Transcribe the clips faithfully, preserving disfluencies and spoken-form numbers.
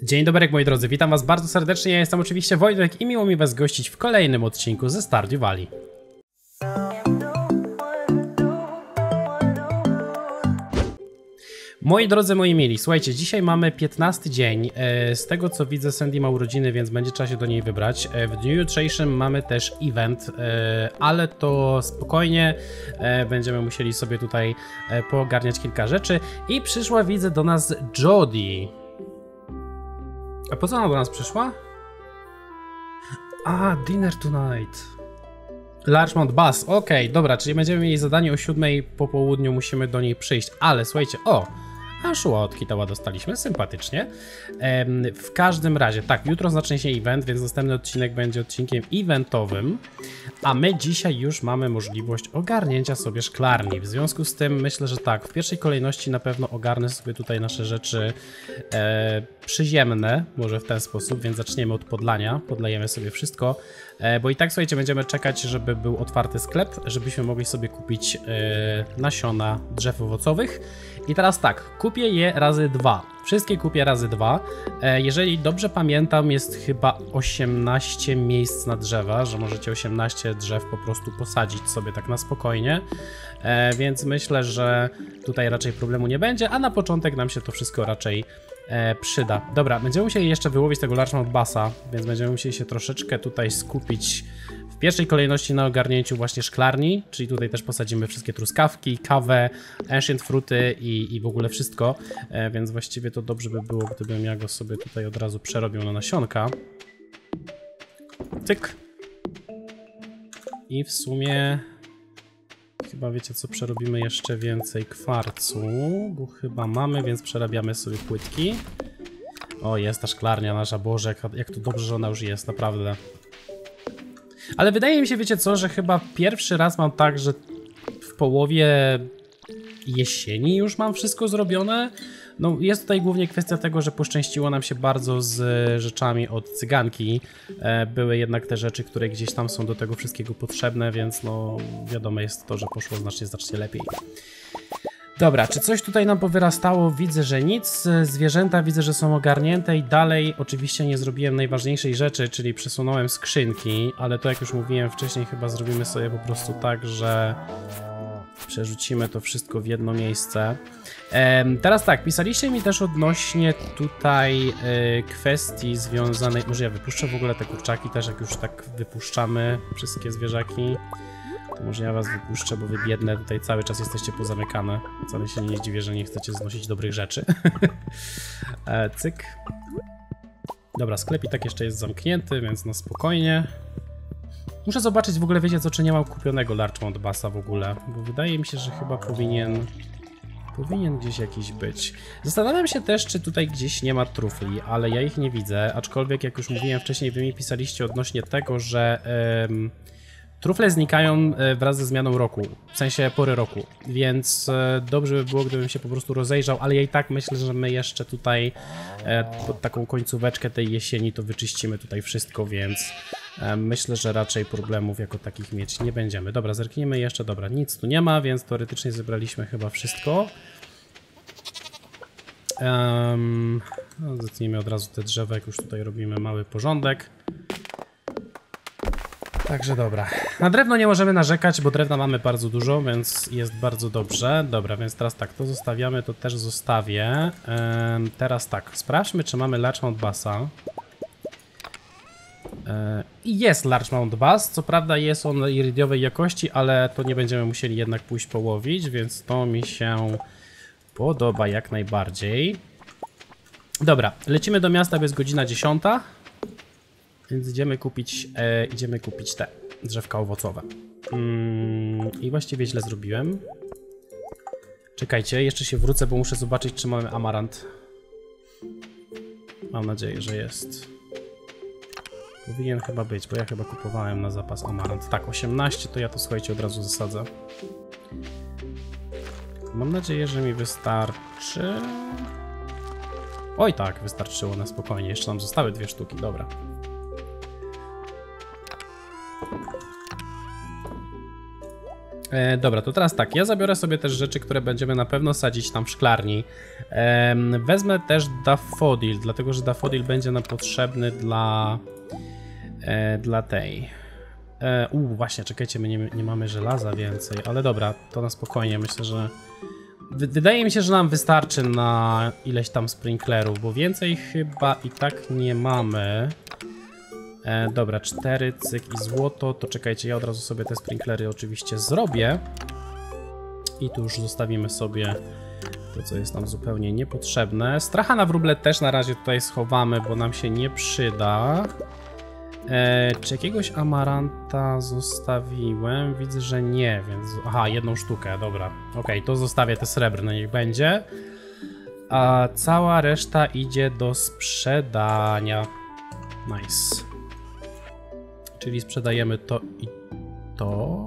Dzień dobry moi drodzy, witam was bardzo serdecznie, ja jestem oczywiście Wojtek i miło mi was gościć w kolejnym odcinku ze Stardew Valley. Moi drodzy, moi mili, słuchajcie, dzisiaj mamy piętnasty dzień, z tego co widzę Sandy ma urodziny, więc będzie trzeba się do niej wybrać. W dniu jutrzejszym mamy też event, ale to spokojnie, będziemy musieli sobie tutaj poogarniać kilka rzeczy. I przyszła, widzę, do nas Jodie. A po co ona do nas przyszła? A, dinner tonight. Larchmont Bass, okej, okay, dobra, czyli będziemy mieli zadanie o siódmej po południu, musimy do niej przyjść, ale słuchajcie, o, a szłotki tała dostaliśmy, sympatycznie. Ehm, w każdym razie, tak, jutro zacznie się event, więc następny odcinek będzie odcinkiem eventowym, a my dzisiaj już mamy możliwość ogarnięcia sobie szklarni. W związku z tym myślę, że tak, w pierwszej kolejności na pewno ogarnę sobie tutaj nasze rzeczy e, przyziemne, może w ten sposób, więc zaczniemy od podlania, podlejemy sobie wszystko, e, bo i tak, słuchajcie, będziemy czekać, żeby był otwarty sklep, żebyśmy mogli sobie kupić e, nasiona drzew owocowych. I teraz tak, kupię je razy dwa. Wszystkie kupię razy dwa. E, jeżeli dobrze pamiętam, jest chyba osiemnaście miejsc na drzewa, że możecie osiemnaście drzew po prostu posadzić sobie tak na spokojnie. E, więc myślę, że tutaj raczej problemu nie będzie, a na początek nam się to wszystko raczej e, przyda. Dobra, będziemy musieli jeszcze wyłowić tego Larchmont Bassa, więc będziemy musieli się troszeczkę tutaj skupić w pierwszej kolejności na ogarnięciu właśnie szklarni, czyli tutaj też posadzimy wszystkie truskawki, kawę, ancient fruity i, i w ogóle wszystko, e, więc właściwie to dobrze by było, gdybym ja go sobie tutaj od razu przerobił na nasionka. Tyk. I w sumie chyba wiecie co, przerobimy jeszcze więcej kwarcu, bo chyba mamy, więc przerabiamy sobie płytki. O, jest ta szklarnia nasza, Boże, jak, jak to dobrze, że ona już jest, naprawdę. Ale wydaje mi się, wiecie co, że chyba pierwszy raz mam tak, że w połowie jesieni już mam wszystko zrobione. No jest tutaj głównie kwestia tego, że poszczęściło nam się bardzo z rzeczami od cyganki. E, były jednak te rzeczy, które gdzieś tam są do tego wszystkiego potrzebne, więc no wiadomo jest to, że poszło znacznie, znacznie lepiej. Dobra, czy coś tutaj nam powyrastało? Widzę, że nic. Zwierzęta widzę, że są ogarnięte i dalej oczywiście nie zrobiłem najważniejszej rzeczy, czyli przesunąłem skrzynki, ale to jak już mówiłem wcześniej, chyba zrobimy sobie po prostu tak, że przerzucimy to wszystko w jedno miejsce. Ehm, teraz tak, pisaliście mi też odnośnie tutaj e, kwestii związanej... Może ja wypuszczę w ogóle te kurczaki też, jak już tak wypuszczamy wszystkie zwierzaki. To może ja was wypuszczę, bo wy biedne tutaj cały czas jesteście pozamykane. Wcale się nie dziwię, że nie chcecie znosić dobrych rzeczy. e, cyk. Dobra, sklep i tak jeszcze jest zamknięty, więc na spokojnie. Muszę zobaczyć w ogóle, wiecie co, czy nie mam kupionego Larchmont Bassa w ogóle, bo wydaje mi się, że chyba powinien... Powinien gdzieś jakiś być. Zastanawiam się też, czy tutaj gdzieś nie ma trufli, ale ja ich nie widzę, aczkolwiek jak już mówiłem wcześniej, wy mi pisaliście odnośnie tego, że... Ym, trufle znikają wraz ze zmianą roku, w sensie pory roku, więc dobrze by było, gdybym się po prostu rozejrzał, ale ja i tak myślę, że my jeszcze tutaj pod taką końcóweczkę tej jesieni to wyczyścimy tutaj wszystko, więc myślę, że raczej problemów jako takich mieć nie będziemy. Dobra, zerknijmy jeszcze, dobra, nic tu nie ma, więc teoretycznie zebraliśmy chyba wszystko. Um, no, zetnijmy od razu te drzewa, jak już tutaj robimy mały porządek. Także dobra, na drewno nie możemy narzekać, bo drewna mamy bardzo dużo, więc jest bardzo dobrze. Dobra, więc teraz tak, to zostawiamy, to też zostawię. Ehm, teraz tak, sprawdźmy, czy mamy Larchmont Bassa. Ehm, I jest Larchmont Bass, co prawda jest on irydiowej jakości, ale to nie będziemy musieli jednak pójść połowić, więc to mi się podoba jak najbardziej. Dobra, lecimy do miasta, bo jest godzina dziesiąta. Więc idziemy kupić, e, idziemy kupić te drzewka owocowe. Mm, I właściwie źle zrobiłem. Czekajcie, jeszcze się wrócę, bo muszę zobaczyć, czy mamy amarant. Mam nadzieję, że jest. Powinien chyba być, bo ja chyba kupowałem na zapas amarant. Tak, osiemnaście, to ja to, słuchajcie, od razu zasadzę. Mam nadzieję, że mi wystarczy. Oj tak, wystarczyło na spokojnie. Jeszcze nam zostały dwie sztuki, dobra. E, dobra, to teraz tak, ja zabiorę sobie też rzeczy, które będziemy na pewno sadzić tam w szklarni. E, wezmę też dafodil, dlatego że dafodil będzie nam potrzebny dla, e, dla tej. E, u, właśnie, czekajcie, my nie, nie mamy żelaza więcej, ale dobra, to na spokojnie, myślę, że... W, wydaje mi się, że nam wystarczy na ileś tam sprinklerów, bo więcej chyba i tak nie mamy. E, dobra, cztery, cyk i złoto, to czekajcie, ja od razu sobie te sprinklery oczywiście zrobię. I tu już zostawimy sobie to, co jest nam zupełnie niepotrzebne. Stracha na wróble też na razie tutaj schowamy, bo nam się nie przyda. E, czy jakiegoś amaranta zostawiłem? Widzę, że nie, więc... Aha, jedną sztukę, dobra. Ok, to zostawię te srebrne, niech będzie. A cała reszta idzie do sprzedania. Nice. Czyli sprzedajemy to i to.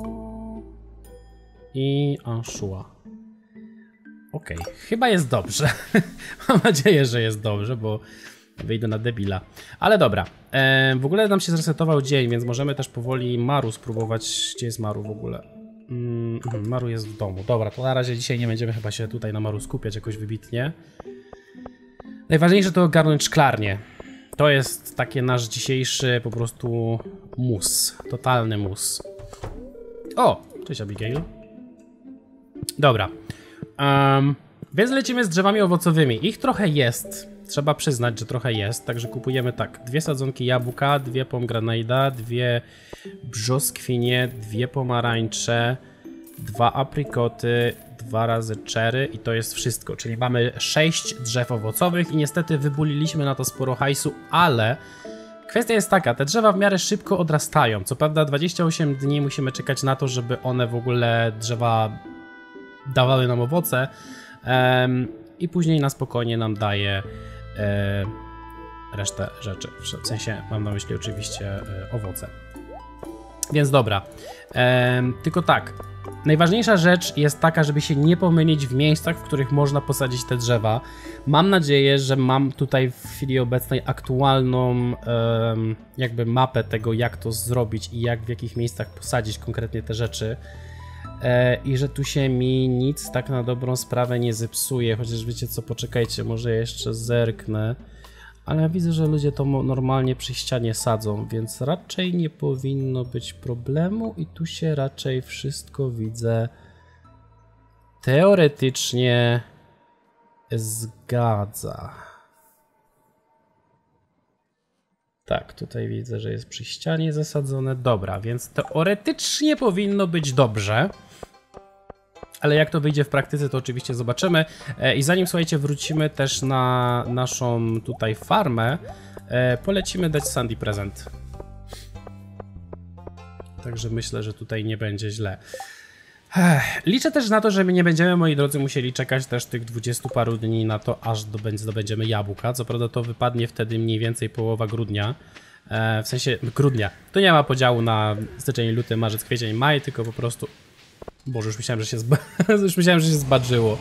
I anchois. Ok, chyba jest dobrze. Mam nadzieję, że jest dobrze, bo wyjdę na debila. Ale dobra, e, w ogóle nam się zresetował dzień, więc możemy też powoli Maru spróbować. Gdzie jest Maru w ogóle? Mm, Maru jest w domu. Dobra, to na razie dzisiaj nie będziemy chyba się tutaj na Maru skupiać jakoś wybitnie. Najważniejsze to ogarnąć szklarnię. To jest taki nasz dzisiejszy po prostu mus. Totalny mus. O! Cześć Abigail. Dobra. Um, więc lecimy z drzewami owocowymi. Ich trochę jest. Trzeba przyznać, że trochę jest. Także kupujemy tak. Dwie sadzonki jabłka, dwie pomgranada, dwie brzoskwinie, dwie pomarańcze, dwa aprikoty, dwa razy cherry i to jest wszystko. Czyli mamy sześć drzew owocowych i niestety wybuliliśmy na to sporo hajsu, ale kwestia jest taka, te drzewa w miarę szybko odrastają. Co prawda dwadzieścia osiem dni musimy czekać na to, żeby one w ogóle drzewa dawały nam owoce um, i później na spokojnie nam daje um, resztę rzeczy. W sensie mam na myśli oczywiście um, owoce. Więc dobra, um, tylko tak, najważniejsza rzecz jest taka, żeby się nie pomylić w miejscach, w których można posadzić te drzewa. Mam nadzieję, że mam tutaj w chwili obecnej aktualną um, jakby mapę tego, jak to zrobić i jak w jakich miejscach posadzić konkretnie te rzeczy. E, I że tu się mi nic tak na dobrą sprawę nie zepsuje, chociaż wiecie co, poczekajcie, może jeszcze zerknę. Ale widzę, że ludzie to normalnie przy ścianie sadzą, więc raczej nie powinno być problemu i tu się raczej wszystko widzę teoretycznie zgadza. Tak, tutaj widzę, że jest przy ścianie zasadzone. Dobra, więc teoretycznie powinno być dobrze. Ale jak to wyjdzie w praktyce, to oczywiście zobaczymy. I zanim, słuchajcie, wrócimy też na naszą tutaj farmę, polecimy dać Sandy prezent. Także myślę, że tutaj nie będzie źle. Liczę też na to, że my nie będziemy, moi drodzy, musieli czekać też tych dwudziestu paru dni na to, aż zdobędziemy jabłka. Co prawda to wypadnie wtedy mniej więcej połowa grudnia. W sensie grudnia. Tu nie ma podziału na styczeń, luty, marzec, kwiecień, maj, tylko po prostu... Boże, już myślałem, że się, zba... już myślałem, że się zbadżyło.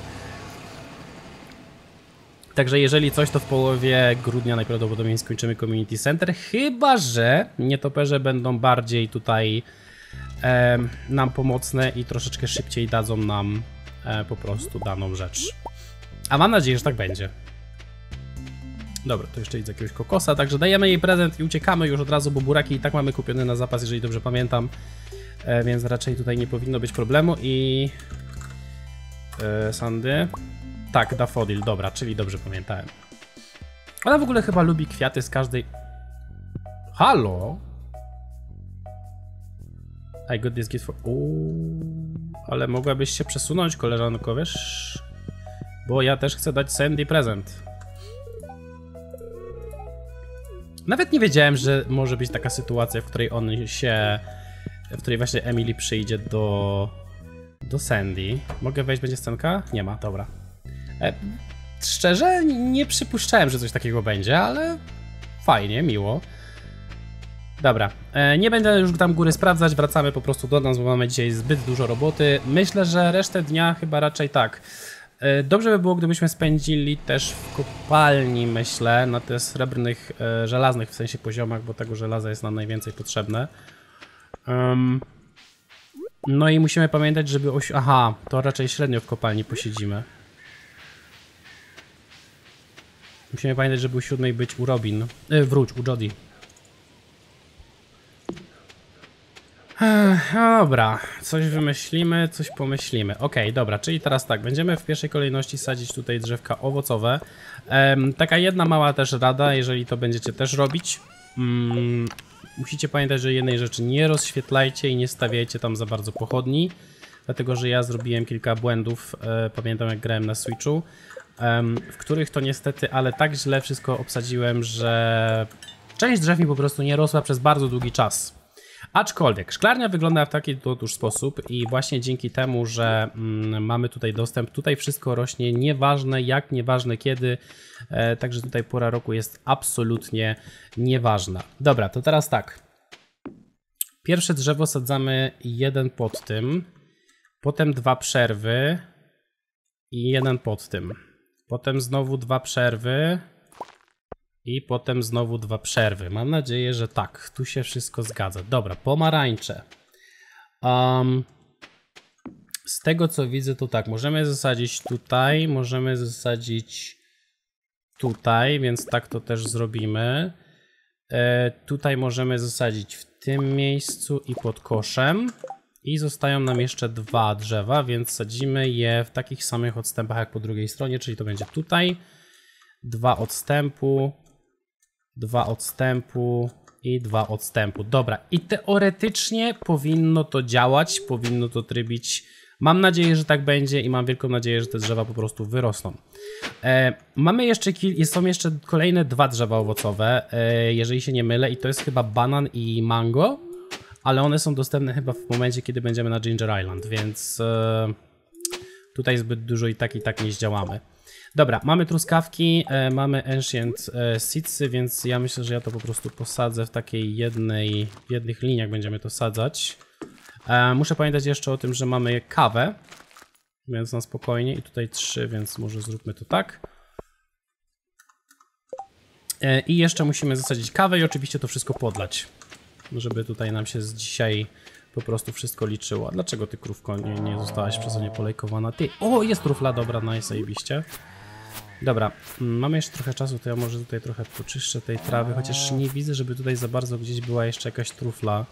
Także jeżeli coś, to w połowie grudnia najprawdopodobniej skończymy Community Center. Chyba że nietoperze będą bardziej tutaj e, nam pomocne i troszeczkę szybciej dadzą nam e, po prostu daną rzecz. A mam nadzieję, że tak będzie. Dobra, to jeszcze idę jakiegoś kokosa, także dajemy jej prezent i uciekamy już od razu, bo buraki i tak mamy kupione na zapas, jeżeli dobrze pamiętam. E, więc raczej tutaj nie powinno być problemu i... E, Sandy... Tak, dafodil, dobra, czyli dobrze pamiętałem. Ona w ogóle chyba lubi kwiaty z każdej... Halo? I got this gift for... Uuu, ale mogłabyś się przesunąć, koleżanko, wiesz? Bo ja też chcę dać Sandy prezent. Nawet nie wiedziałem, że może być taka sytuacja, w której on się... W której właśnie Emily przyjdzie do... Do Sandy. Mogę wejść, będzie scenka? Nie ma, dobra. E, szczerze, nie przypuszczałem, że coś takiego będzie, ale fajnie, miło. Dobra, e, nie będę już tam góry sprawdzać, wracamy po prostu do nas, bo mamy dzisiaj zbyt dużo roboty. Myślę, że resztę dnia chyba raczej tak. E, dobrze by było, gdybyśmy spędzili też w kopalni, myślę, na tych srebrnych, e, żelaznych w sensie poziomach, bo tego żelaza jest nam najwięcej potrzebne. Um, No i musimy pamiętać, żeby... Osi Aha, to raczej średnio w kopalni posiedzimy. Musimy pamiętać, żeby u siódmej być u Robin. Yy, wróć, u Jodie. Ech, dobra, coś wymyślimy, coś pomyślimy. Okej, okay, dobra, czyli teraz tak, będziemy w pierwszej kolejności sadzić tutaj drzewka owocowe. Ehm, taka jedna mała też rada, jeżeli to będziecie też robić. Mm, musicie pamiętać, że jednej rzeczy nie rozświetlajcie i nie stawiajcie tam za bardzo pochodni. Dlatego, że ja zrobiłem kilka błędów, e, pamiętam jak grałem na Switchu, e, w których to niestety, ale tak źle wszystko obsadziłem, że część drzew mi po prostu nie rosła przez bardzo długi czas. Aczkolwiek szklarnia wygląda w taki otóż sposób i właśnie dzięki temu, że mm, mamy tutaj dostęp, tutaj wszystko rośnie, nieważne jak, nieważne kiedy, e, także tutaj pora roku jest absolutnie nieważna. Dobra, to teraz tak. Pierwsze drzewo sadzamy jeden pod tym, potem dwa przerwy i jeden pod tym. Potem znowu dwa przerwy. I potem znowu dwa przerwy. Mam nadzieję, że tak. Tu się wszystko zgadza. Dobra, pomarańcze. Um, z tego co widzę to tak. Możemy zasadzić tutaj. Możemy zasadzić tutaj, więc tak to też zrobimy. E, tutaj możemy zasadzić w tym miejscu i pod koszem. I zostają nam jeszcze dwa drzewa, więc sadzimy je w takich samych odstępach jak po drugiej stronie, czyli to będzie tutaj. Dwa odstępu. Dwa odstępu i dwa odstępu. Dobra, i teoretycznie powinno to działać, powinno to trybić. Mam nadzieję, że tak będzie i mam wielką nadzieję, że te drzewa po prostu wyrosną. E, mamy jeszcze, są jeszcze kolejne dwa drzewa owocowe, e, jeżeli się nie mylę, i to jest chyba banan i mango, ale one są dostępne chyba w momencie, kiedy będziemy na Ginger Island, więc e, tutaj zbyt dużo i tak i tak nie zdziałamy. Dobra, mamy truskawki, e, mamy ancient e, seedsy, więc ja myślę, że ja to po prostu posadzę w takiej jednej, w jednych liniach będziemy to sadzać. E, muszę pamiętać jeszcze o tym, że mamy kawę, więc na spokojnie i tutaj trzy, więc może zróbmy to tak. E, I jeszcze musimy zasadzić kawę i oczywiście to wszystko podlać, żeby tutaj nam się z dzisiaj po prostu wszystko liczyło. Dlaczego ty, krówko, nie, nie zostałaś przeze mnie polejkowana? Ty, o, jest trufla, dobra, nice, zajebiście. Dobra, mamy jeszcze trochę czasu, to ja może tutaj trochę poczyszczę tej trawy, chociaż nie widzę, żeby tutaj za bardzo gdzieś była jeszcze jakaś trufla.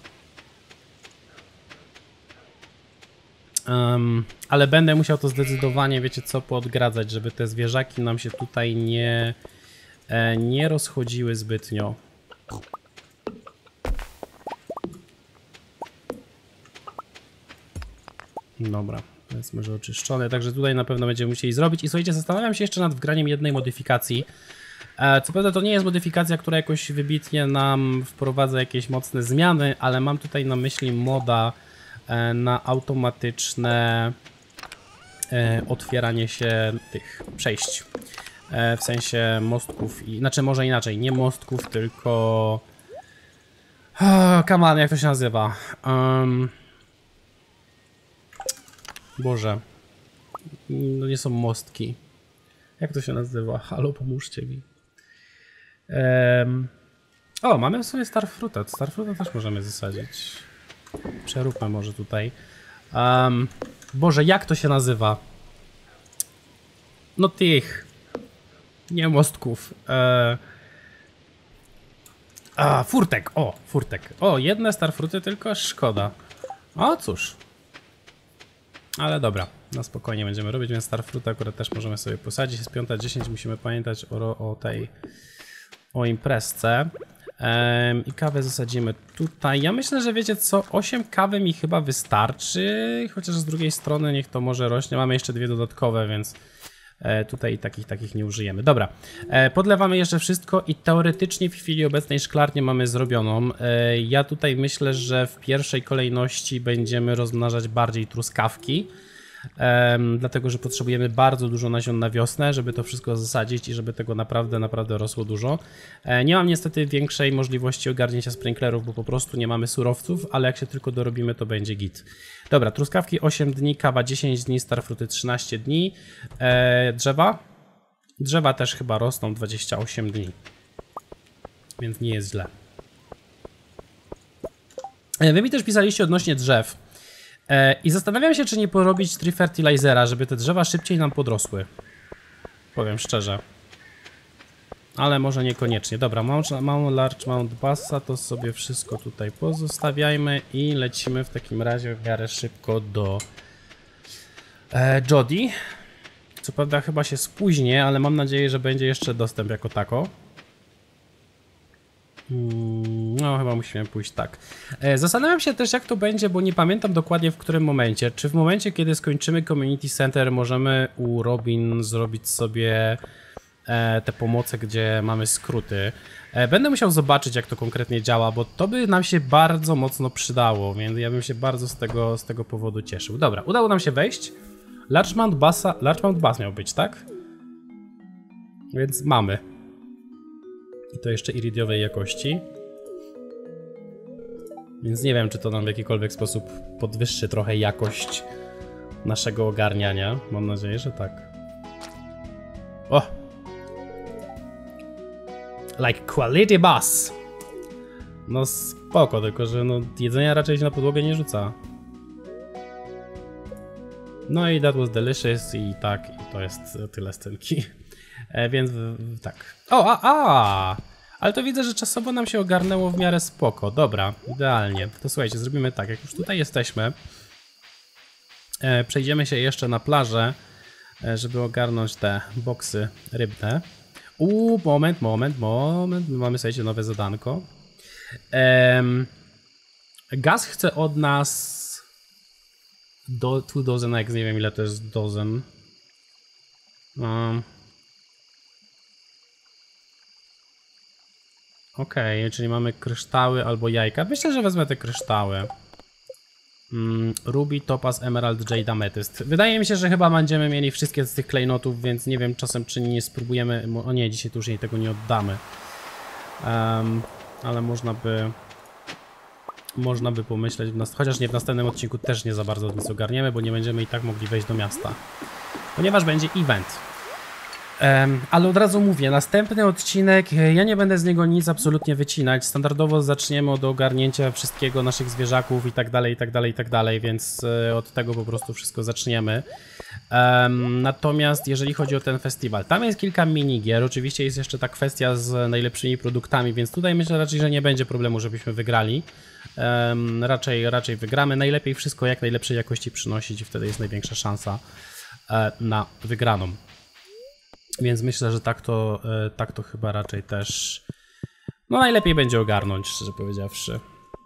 Um, ale będę musiał to zdecydowanie, wiecie co, poodgradzać, żeby te zwierzaki nam się tutaj nie, e, nie rozchodziły zbytnio. Dobra. Powiedzmy, że oczyszczone, także tutaj na pewno będziemy musieli zrobić. I słuchajcie, zastanawiam się jeszcze nad wgraniem jednej modyfikacji. Co prawda to nie jest modyfikacja, która jakoś wybitnie nam wprowadza jakieś mocne zmiany, ale mam tutaj na myśli moda na automatyczne otwieranie się tych przejść. W sensie mostków, i, znaczy może inaczej, nie mostków, tylko... Oh, come on, jak to się nazywa? Um... Boże, no nie są mostki. Jak to się nazywa? Halo, pomóżcie mi. Um... O, mamy w sumie Starfruta. Starfruta też możemy zasadzić. Przeróbmy może tutaj. Um... Boże, jak to się nazywa? No tych. Nie mostków. E... A, furtek. O, furtek. O, jedne Starfruty tylko, szkoda. O, cóż. Ale dobra, na spokojnie będziemy robić, więc Starfruta akurat też możemy sobie posadzić. Jest piąta dziesięć, musimy pamiętać o, o tej, o imprezce. Ehm, I kawę zasadzimy tutaj. Ja myślę, że wiecie co, osiem kawy mi chyba wystarczy, chociaż z drugiej strony niech to może rośnie. Mamy jeszcze dwie dodatkowe, więc e, tutaj takich takich nie użyjemy. Dobra, e, podlewamy jeszcze wszystko i teoretycznie w chwili obecnej szklarnię mamy zrobioną. E, ja tutaj myślę, że w pierwszej kolejności będziemy rozmnażać bardziej truskawki. Um, dlatego, że potrzebujemy bardzo dużo nasion na wiosnę, żeby to wszystko zasadzić i żeby tego naprawdę, naprawdę rosło dużo. E, nie mam niestety większej możliwości ogarnięcia sprinklerów, bo po prostu nie mamy surowców, ale jak się tylko dorobimy, to będzie git. Dobra, truskawki osiem dni, kawa dziesięć dni, starfruty trzynaście dni. E, drzewa? Drzewa też chyba rosną dwadzieścia osiem dni. Więc nie jest źle. E, wy mi też pisaliście odnośnie drzew. E, I zastanawiam się, czy nie porobić tree fertilizera, żeby te drzewa szybciej nam podrosły. Powiem szczerze. Ale może niekoniecznie. Dobra, mount, mount large mount bassa, to sobie wszystko tutaj pozostawiajmy i lecimy w takim razie w miarę szybko do e, Jodi. Co prawda chyba się spóźnię, ale mam nadzieję, że będzie jeszcze dostęp jako tako. No, chyba musimy pójść tak. E, zastanawiam się też, jak to będzie, bo nie pamiętam dokładnie w którym momencie. Czy w momencie, kiedy skończymy Community Center, możemy u Robin zrobić sobie e, te pomoce, gdzie mamy skróty. E, będę musiał zobaczyć, jak to konkretnie działa, bo to by nam się bardzo mocno przydało, więc ja bym się bardzo z tego, z tego powodu cieszył. Dobra, udało nam się wejść. Large Mount Bassa, Large Mount Bass miał być, tak? Więc mamy. I to jeszcze iridiowej jakości. Więc nie wiem, czy to nam w jakikolwiek sposób podwyższy trochę jakość naszego ogarniania. Mam nadzieję, że tak. O! Like quality bass! No spoko, tylko że no jedzenia raczej się na podłogę nie rzuca. No i that was delicious i tak, i to jest tyle scenki. E, więc w, tak. O, a, a! Ale to widzę, że czasowo nam się ogarnęło w miarę spoko. Dobra, idealnie. To słuchajcie, zrobimy tak, jak już tutaj jesteśmy. E, przejdziemy się jeszcze na plażę, e, żeby ogarnąć te boksy rybne. Uuu, moment, moment, moment. Mamy, słuchajcie, nowe zadanko. E, Gaz chce od nas do two dozen eggs, nie wiem ile to jest dozen. Um. Okej, okay, czyli mamy kryształy albo jajka. Myślę, że wezmę te kryształy. Mm, Ruby, Topaz, Emerald, Jade, Amethyst. Wydaje mi się, że chyba będziemy mieli wszystkie z tych klejnotów, więc nie wiem czasem, czy nie spróbujemy... O nie, dzisiaj tu już jej tego nie oddamy. Um, ale można by... Można by pomyśleć, w nas... chociaż nie w następnym odcinku też nie za bardzo nic ogarniemy, bo nie będziemy i tak mogli wejść do miasta. Ponieważ będzie event. Um, ale od razu mówię, następny odcinek, ja nie będę z niego nic absolutnie wycinać. Standardowo zaczniemy od ogarnięcia wszystkiego, naszych zwierzaków i tak dalej, i tak dalej, i tak dalej, więc y, od tego po prostu wszystko zaczniemy. Um, natomiast jeżeli chodzi o ten festiwal, tam jest kilka minigier, oczywiście jest jeszcze ta kwestia z najlepszymi produktami, więc tutaj myślę raczej, że nie będzie problemu, żebyśmy wygrali. Um, raczej, raczej wygramy, najlepiej wszystko jak najlepszej jakości przynosić i wtedy jest największa szansa e, na wygraną. Więc myślę, że tak to, tak to chyba raczej też, no najlepiej będzie ogarnąć, szczerze powiedziawszy.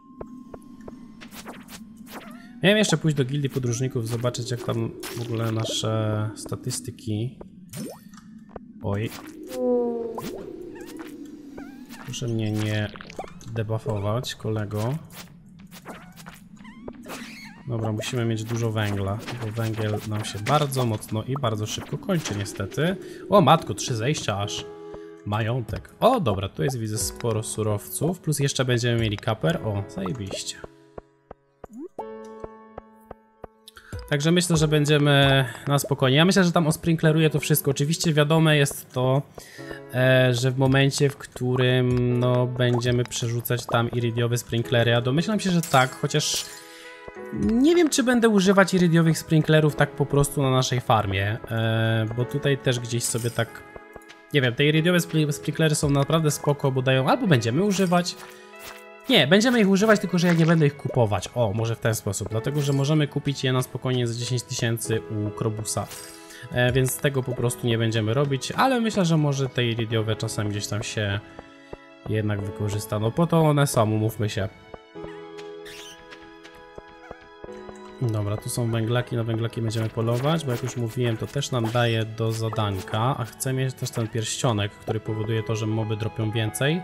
Miałem jeszcze pójść do gildii podróżników, zobaczyć jak tam w ogóle nasze statystyki. Oj. Proszę mnie nie debuffować, kolego. Dobra, musimy mieć dużo węgla, bo węgiel nam się bardzo mocno i bardzo szybko kończy niestety. O matko, trzy zejścia aż. Majątek. O dobra, tu jest widzę sporo surowców, plus jeszcze będziemy mieli kaper. O, zajebiście. Także myślę, że będziemy na spokojnie. Ja myślę, że tam osprinkleruję to wszystko. Oczywiście wiadome jest to, e, że w momencie, w którym no, będziemy przerzucać tam iridiowe sprinklery, a domyślam się, że tak, chociaż nie wiem, czy będę używać iridiowych sprinklerów tak po prostu na naszej farmie, e, bo tutaj też gdzieś sobie tak, nie wiem, te iridiowe sprinklery są naprawdę spoko, bo dają, albo będziemy używać, nie, będziemy ich używać, tylko że ja nie będę ich kupować, o, może w ten sposób, dlatego, że możemy kupić je na spokojnie za dziesięć tysięcy u Krobusa, e, więc tego po prostu nie będziemy robić, ale myślę, że może te iridiowe czasem gdzieś tam się jednak wykorzysta, no po to one są, umówmy się. Dobra, tu są węglaki, na węglaki będziemy polować, bo jak już mówiłem, to też nam daje do zadanka, a chcę mieć też ten pierścionek, który powoduje to, że moby dropią więcej.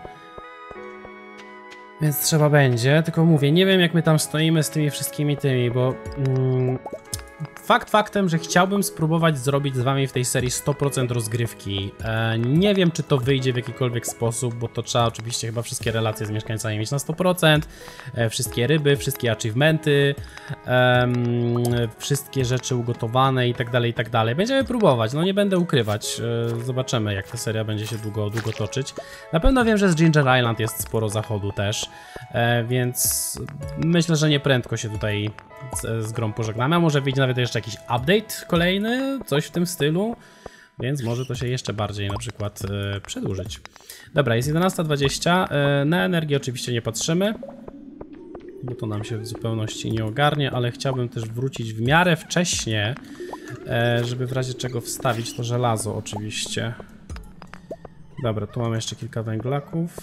Więc trzeba będzie, tylko mówię, nie wiem jak my tam stoimy z tymi wszystkimi tymi, bo mm, fakt faktem, że chciałbym spróbować zrobić z wami w tej serii sto procent rozgrywki. E, nie wiem, czy to wyjdzie w jakikolwiek sposób, bo to trzeba oczywiście chyba wszystkie relacje z mieszkańcami mieć na sto procent, e, wszystkie ryby, wszystkie achievementy, e, wszystkie rzeczy ugotowane i tak dalej, i tak dalej. Będziemy próbować, no nie będę ukrywać. E, zobaczymy, jak ta seria będzie się długo, długo toczyć. Na pewno wiem, że z Ginger Island jest sporo zachodu też, e, więc myślę, że nie prędko się tutaj z, z grą pożegnamy, a może wyjdzie nawet jeszcze jakiś update kolejny, coś w tym stylu, więc może to się jeszcze bardziej na przykład e, przedłużyć. Dobra, jest jedenasta dwadzieścia, e, na energię oczywiście nie patrzymy, bo to nam się w zupełności nie ogarnie, ale chciałbym też wrócić w miarę wcześnie, e, żeby w razie czego wstawić to żelazo oczywiście. Dobra, tu mamy jeszcze kilka węglaków.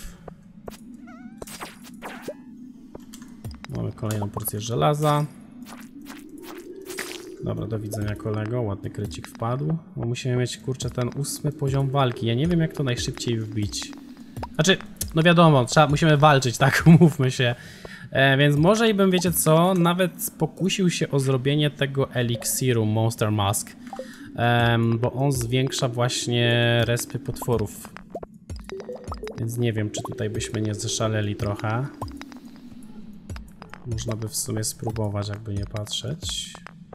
Mamy kolejną porcję żelaza. Dobra, do widzenia kolego, ładny krycik wpadł. Bo musimy mieć, kurczę, ten ósmy poziom walki. Ja nie wiem, jak to najszybciej wbić. Znaczy, no wiadomo, trzeba, musimy walczyć, tak, umówmy się. E, więc może i bym, wiecie co, nawet pokusił się o zrobienie tego eliksiru Monster Mask. E, bo on zwiększa właśnie respy potworów. Więc nie wiem, czy tutaj byśmy nie zeszaleli trochę. Można by w sumie spróbować, jakby nie patrzeć.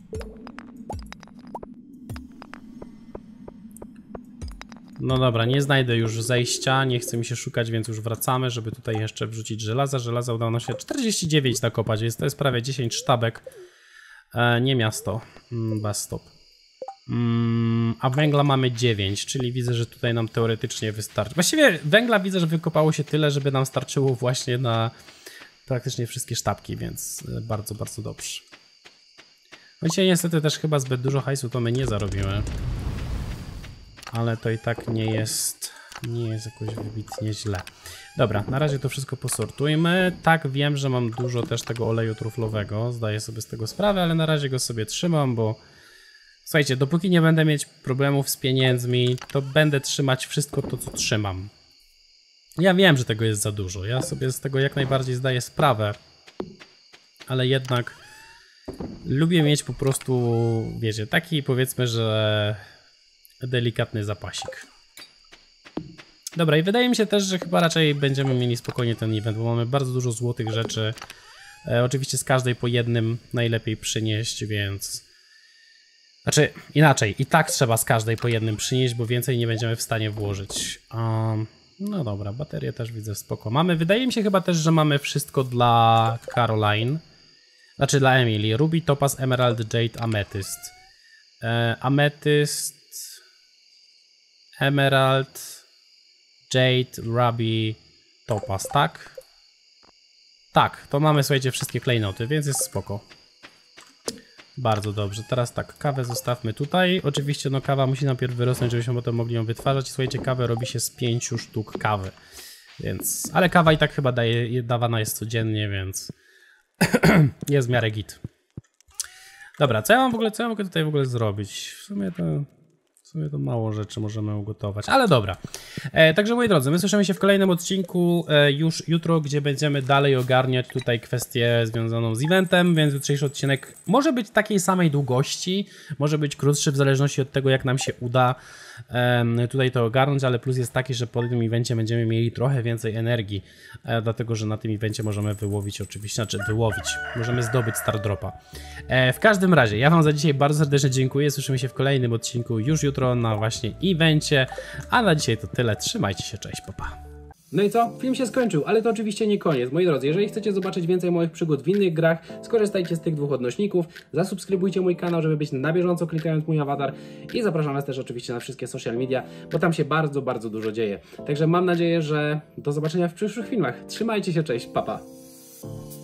No dobra, nie znajdę już zejścia, nie chce mi się szukać, więc już wracamy, żeby tutaj jeszcze wrzucić żelaza. Żelaza udało nam się czterdzieści dziewięć nakopać, więc to jest prawie dziesięć sztabek. E, nie miasto, mm, bus stop. Mm, a węgla mamy dziewięć, czyli widzę, że tutaj nam teoretycznie wystarczy. Właściwie węgla widzę, że wykopało się tyle, żeby nam starczyło właśnie na praktycznie wszystkie sztabki, więc bardzo, bardzo dobrze. No dzisiaj niestety też chyba zbyt dużo hajsu to my nie zarobimy. Ale to i tak nie jest, nie jest jakoś wybitnie źle. Dobra, na razie to wszystko posortujmy. Tak, wiem, że mam dużo też tego oleju truflowego, zdaję sobie z tego sprawę, ale na razie go sobie trzymam, bo słuchajcie, dopóki nie będę mieć problemów z pieniędzmi, to będę trzymać wszystko to, co trzymam. Ja wiem, że tego jest za dużo, ja sobie z tego jak najbardziej zdaję sprawę, ale jednak lubię mieć po prostu, wiecie, taki powiedzmy, że delikatny zapasik. Dobra, i wydaje mi się też, że chyba raczej będziemy mieli spokojnie ten event, bo mamy bardzo dużo złotych rzeczy. E, oczywiście z każdej po jednym najlepiej przynieść, więc... Znaczy, inaczej, i tak trzeba z każdej po jednym przynieść, bo więcej nie będziemy w stanie włożyć. Um, no dobra, baterię też widzę spoko. Mamy, wydaje mi się chyba też, że mamy wszystko dla Caroline. Znaczy dla Emily. Ruby, Topaz, Emerald, Jade, Amethyst. E, Amethyst... Emerald, Jade, Ruby, Topaz, tak? Tak, to mamy, słuchajcie, wszystkie klejnoty, więc jest spoko. Bardzo dobrze, teraz tak, kawę zostawmy tutaj. Oczywiście no kawa musi najpierw wyrosnąć, żebyśmy potem mogli ją wytwarzać. Słuchajcie, kawę robi się z pięciu sztuk kawy. Więc, ale kawa i tak chyba daje, dawana jest codziennie, więc jest w miarę git. Dobra, co ja mam w ogóle, co ja mogę tutaj w ogóle zrobić? W sumie to... W sumie to mało rzeczy możemy ugotować, ale dobra. E, także moi drodzy, my słyszymy się w kolejnym odcinku e, już jutro, gdzie będziemy dalej ogarniać tutaj kwestię związaną z eventem, więc jutrzejszy odcinek może być takiej samej długości, może być krótszy w zależności od tego, jak nam się uda e, tutaj to ogarnąć, ale plus jest taki, że po tym evencie będziemy mieli trochę więcej energii, e, dlatego, że na tym evencie możemy wyłowić oczywiście, znaczy wyłowić, możemy zdobyć Star Dropa. E, w każdym razie, ja wam za dzisiaj bardzo serdecznie dziękuję, słyszymy się w kolejnym odcinku już jutro na właśnie evencie, a na dzisiaj to tyle, trzymajcie się, cześć, pa pa. No i co? Film się skończył, ale to oczywiście nie koniec. Moi drodzy, jeżeli chcecie zobaczyć więcej moich przygód w innych grach, skorzystajcie z tych dwóch odnośników, zasubskrybujcie mój kanał, żeby być na bieżąco klikając mój awatar i zapraszam was też oczywiście na wszystkie social media, bo tam się bardzo, bardzo dużo dzieje. Także mam nadzieję, że do zobaczenia w przyszłych filmach. Trzymajcie się, cześć, pa pa.